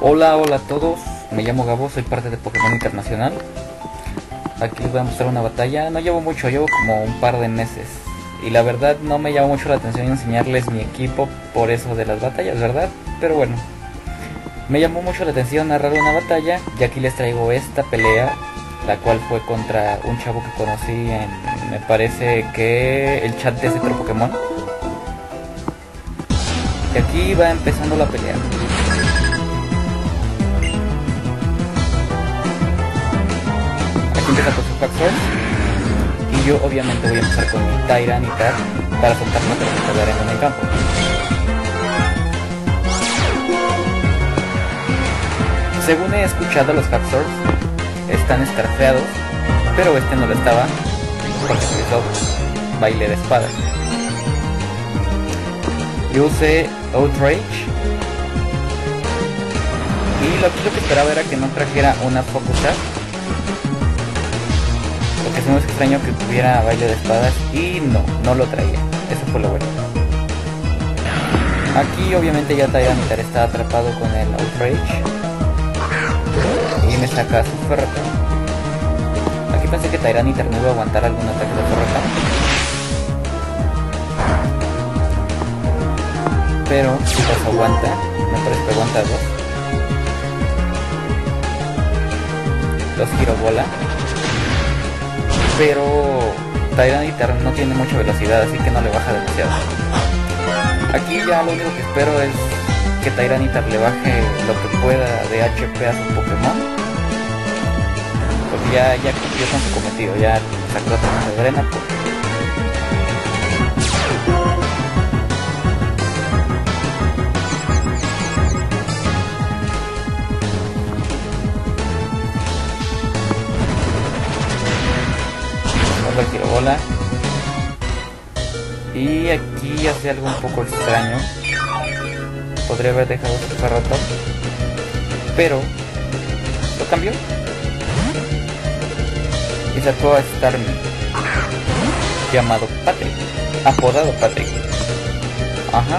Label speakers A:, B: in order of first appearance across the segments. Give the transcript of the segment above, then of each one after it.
A: Hola, hola a todos, me llamo Gabo, soy parte de Pokémon Internacional. Aquí les voy a mostrar una batalla, no llevo mucho, llevo como un par de meses. Y la verdad no me llama mucho la atención enseñarles mi equipo por eso de las batallas, ¿verdad? Pero bueno, me llamó mucho la atención narrar una batalla y aquí les traigo esta pelea, la cual fue contra un chavo que conocí en, me parece que el chat de Centro Pokémon. Y aquí va empezando la pelea. Aquí empieza con su Hacksaw y yo obviamente voy a empezar con mi Tyranitar para soltar una tormenta de arena en el campo. Según he escuchado, los Hacksaws están escarfeados, pero este no lo estaba porque utilizó baile de espadas. Yo usé Outrage y lo que esperaba era que no trajera una Focus Sash, porque es muy extraño que tuviera baile de espadas y no lo traía. Eso fue lo bueno. Aquí obviamente ya Tyranitar está atrapado con el Outrage y me saca su Ferrothorn. Aquí pensé que Tyranitar no iba a aguantar algún ataque de Ferrothorn, pero si los aguanta, me parece que aguanta dos Girobola, pero Tyranitar no tiene mucha velocidad, así que no le baja demasiado. Aquí ya lo único que espero es que Tyranitar le baje lo que pueda de HP a su Pokémon, porque ya cumplió con su cometido, ya sacó la tormenta de arena. La Girobola, y aquí hace algo un poco extraño. Podría haber dejado su Ferrothorn, pero lo cambió y sacó a Starmie, llamado Patrick, apodado Patrick. Ajá.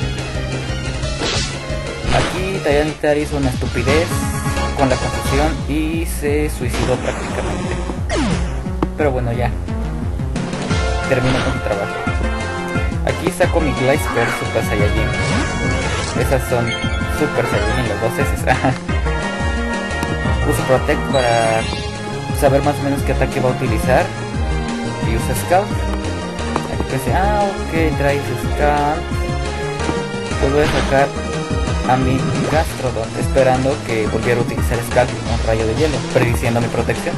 A: Aquí Tyranitar hizo una estupidez con la confusión y se suicidó prácticamente. Pero bueno, ya termino con su trabajo. Aquí saco mi Gliscor Super Saiyajin. Esas son Super Saiyajin, las dos S. Uso Protect para saber más o menos qué ataque va a utilizar. Y usa Scout. Aquí pensé, ok, trae su Scout. Pues voy a sacar a mi Gastrodon, esperando que volviera a utilizar Scout y un rayo de hielo, prediciendo mi protección.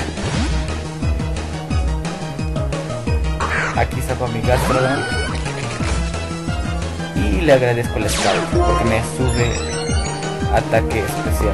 A: Aquí saco a mi Gastrodon y le agradezco el Scout porque me sube ataque especial.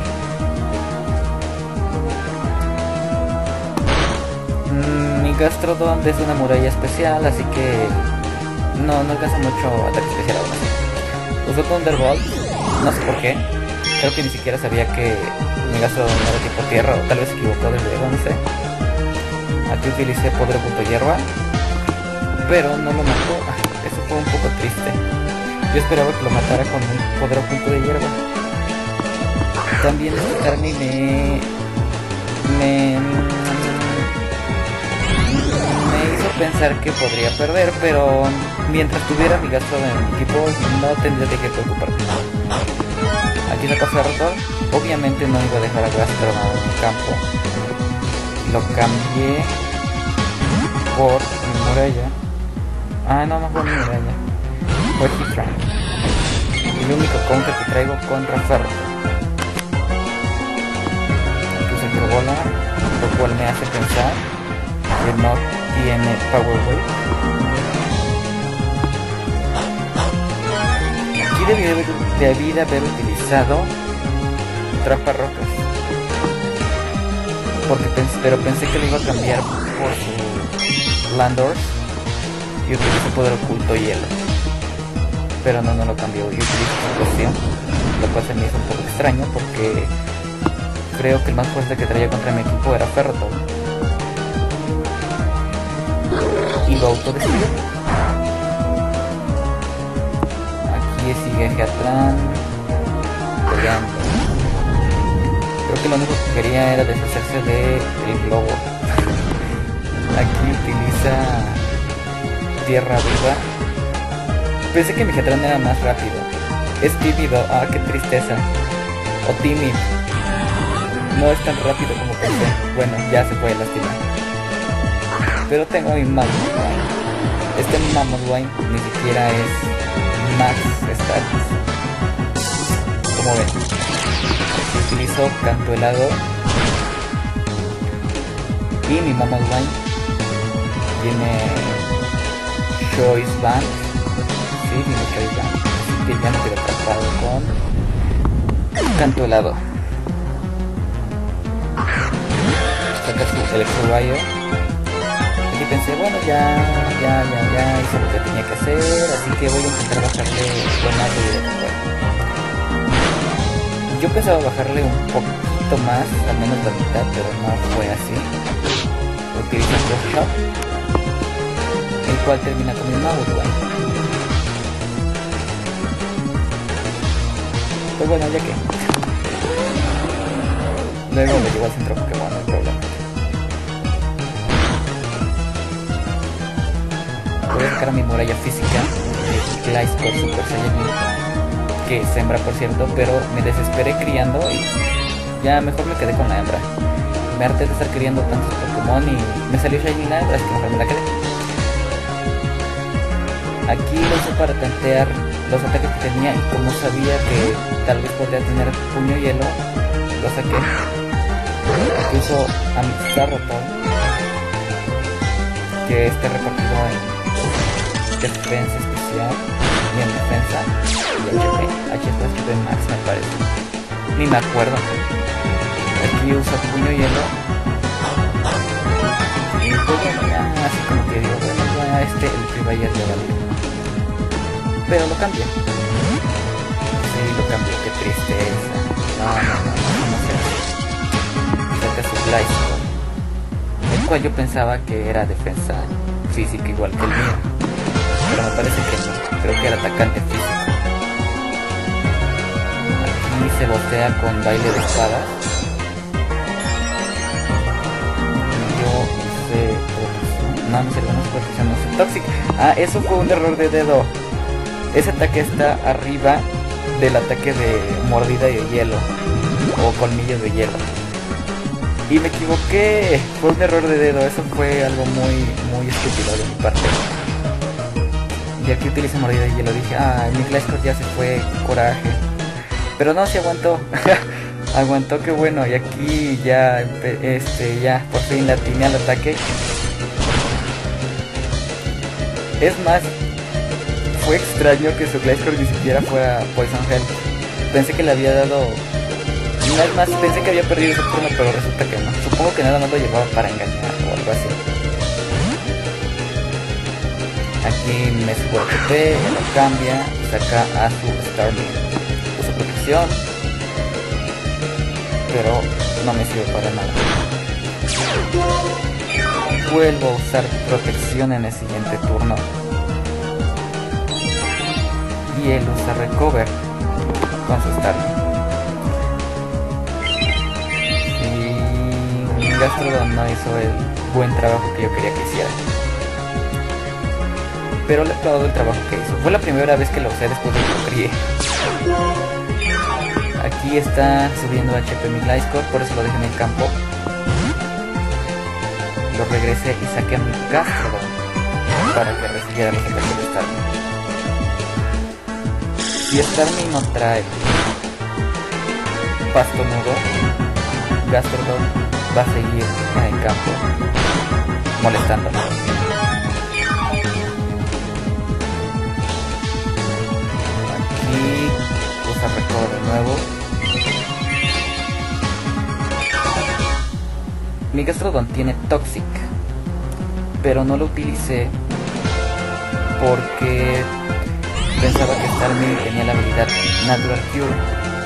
A: Mi Gastrodon es una muralla especial, así que no alcanza mucho ataque especial aún así. Uso Thunderbolt, no sé por qué, creo que ni siquiera sabía que mi Gastrodon era tipo tierra, o tal vez se equivocó desde luego, no sé. Aquí utilicé Poder Punto Hierba, pero no lo mató. Eso fue un poco triste. Yo esperaba que lo matara con un Poder Punto de Hierba. También Starmie me hizo pensar que podría perder, pero mientras tuviera mi Gastrodon en mi equipo no tendría de qué preocuparme. Aquí saco Ferrothorn. Obviamente no iba a dejar a Gastrodon en el campo. Lo cambié por mi muralla. No fue mi muralla, fue Heatran. Y el único counter que traigo contra Ferrothorn. Puse Girobola, lo cual me hace pensar que no tiene Power Wave. Aquí debí de haber utilizado Trampa Rocas, pero pensé que lo iba a cambiar por su Landorus y utilizo Poder Oculto Hielo, pero no lo cambió y utilizo Explosión, lo cual se me hizo un poco extraño porque creo que el más fuerte que traía contra mi equipo era Ferrothorn y lo autodestruyó. Aquí sigue Heatran peleando. que lo único que quería era deshacerse del globo. Aquí utiliza tierra viva. Pensé que Megatron era más rápido. Es tímido, ah, qué tristeza. O tímido. No es tan rápido como pensé. Bueno, ya se puede lastimar. Pero tengo mi Mamoswine. Este Mamoswine ni siquiera es Max Status. Como ven, utilizo canto helado. Y mi Mamoswine tiene Choice Band. Sí, tiene Choice Band. Así que ya no quedo atrapado con canto helado. Saca su Electro Rayo. Y pensé, bueno, ya hice lo que tenía que hacer, así que voy a intentar bajarle lo más directo. Yo pensaba bajarle un poquito más, al menos la mitad, pero no fue así. Utiliza Cross Shot, el cual termina con mi Mamoswine. Pues bueno, ya que luego me llevo al centro Pokémon, no hay problema. Voy a sacar a mi muralla física de Gliscor Super Saiyajin, que es hembra por cierto, pero me desesperé criando y ya mejor me quedé con la hembra. Me harté de estar criando tantos Pokémon y me salió Shiny la hembra, así que mejor me la quedé. Aquí lo usé para tantear los ataques que tenía y como sabía que tal vez podría tener puño hielo, lo saqué. Aquí uso a mi Zarroton, que esté repartido en defensa especial y en defensa y HP Max me parece, ni me acuerdo. Aquí usa puño hielo y pues bueno, ya así como que digo, bueno, ya el Privayer ya vale, pero lo cambié. Sí, lo cambié, qué tristeza. No sé. Saca su Gliscor, el cual yo pensaba que era defensa física igual que el mío, pero me parece que no, creo que era atacante físico. Aquí se botea con baile de espadas. Yo hice protección, no sé protección, no sé, Toxic. Ah, eso fue un error de dedo. Ese ataque está arriba del ataque de mordida de hielo o colmillo de hielo. Y me equivoqué, fue un error de dedo, eso fue algo muy estúpido de mi parte. Y aquí utilicé mordida de hielo, dije, ah, mi Gliscor ya se fue, coraje. Pero no, se aguantó, aguantó, que bueno, y aquí ya, ya por fin la atiné al ataque. Es más, fue extraño que su Gliscor ni siquiera fuera Poison Health. Pensé que le había dado... No es más, pensé que había perdido ese turno, pero resulta que no. Supongo que nada más lo llevaba para engañar o algo así. Aquí me sube HP, lo cambia y saca a su Starmie. Uso protección, pero no me sirve para nada. Vuelvo a usar protección en el siguiente turno. Y él usa Recover con su Starmie. Gastrodon no hizo el buen trabajo que yo quería que hiciera, pero le aplaudo el trabajo que hizo. Fue la primera vez que lo usé después de que lo crié. Aquí está subiendo HP mi Gliscor, por eso lo dejé en el campo. Lo regresé y saqué a mi Gastrodon para que recibiera los ataques de Starmie. Si Starmie no trae pasto nudo, Gastrodon va a seguir en el campo molestándolo. Aquí usa Recover de nuevo. Mi Gastrodon tiene Toxic, pero no lo utilicé porque pensaba que Starmie tenía la habilidad Natural Cure.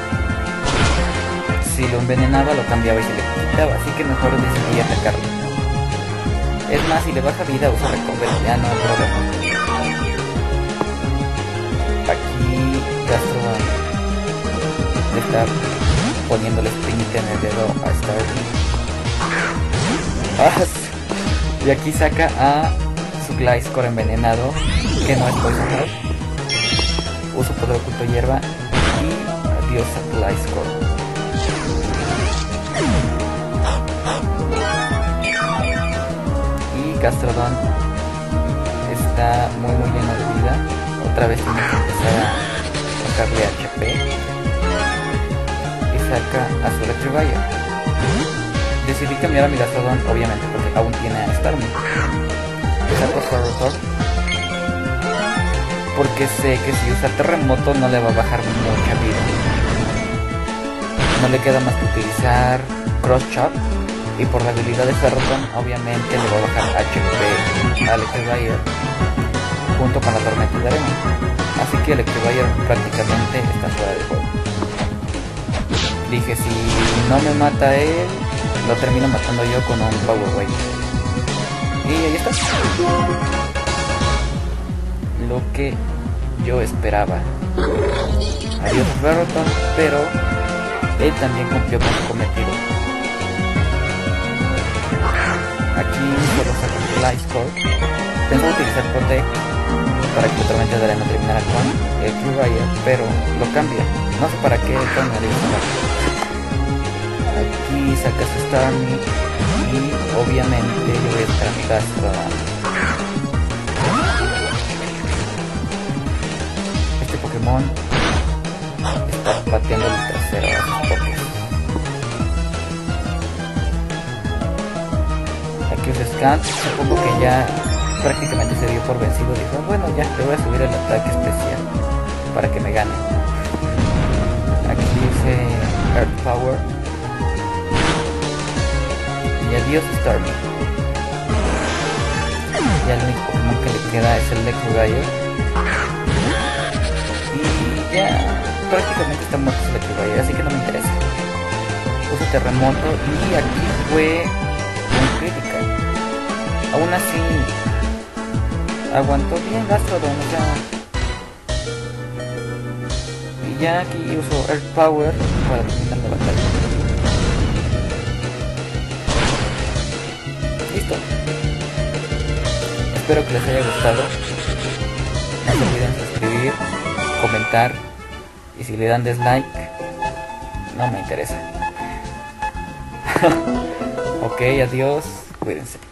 A: Si lo envenenaba lo cambiaba y se le quitaba, así que mejor decidí atacarlo. Es más, si le baja vida usa Recover, ya no hay problema. Aquí Gastrodon está poniéndole sprint en el dedo a Starly. Y aquí saca a su Gliscor envenenado, que no es Poison Heart. Uso poder oculto hierba y adiós a Gliscor. Y Gastrodon está muy lleno de vida. Otra vez tiene que empezar a sacarle HP. Y saca a su Electrivire. Decidí cambiar a mi Gastrodon, obviamente, porque aún tiene a Starmie. Saco Ferrothorn, porque sé que si usa Terremoto no le va a bajar mucha vida. No le queda más que utilizar Cross Chop, y por la habilidad de Ferrothorn obviamente le va a bajar HP a Electrivire junto con la tormenta de arena. Así que Electrivire prácticamente está fuera de juego. Dije, si no me mata él, lo termino matando yo con un Power Wave. Y ahí está. Lo que yo esperaba. Adiós Ferrothorn, pero él también cumplió con su cometido. Aquí solo saca Gliscor. Tengo que utilizar Protect para que la tormenta de arena terminara con el Electrivire, pero lo cambia. No sé para qué con el Aquí saca su Starmie y obviamente yo voy a estar a mi Gastrodon. Este Pokémon está pateando el trasero a sus Pokés. Aquí usa Scan, supongo que ya prácticamente se dio por vencido. Dijo, bueno, ya le voy a subir el ataque especial para que me gane. Aquí dice Earth Power. Y adiós Starmie. Ya el único Pokémon que le queda es el Electrivire. Y ya prácticamente está muerto el Electrivire, así que no me interesa. Uso Terremoto y aquí fue un Critical. Aún así aguantó bien Gastrodon, o sea. Y ya aquí uso Earth Power para terminar la batalla. Listo. Espero que les haya gustado. No se olviden suscribir, comentar, y si le dan dislike, no me interesa. Ok, adiós, cuídense.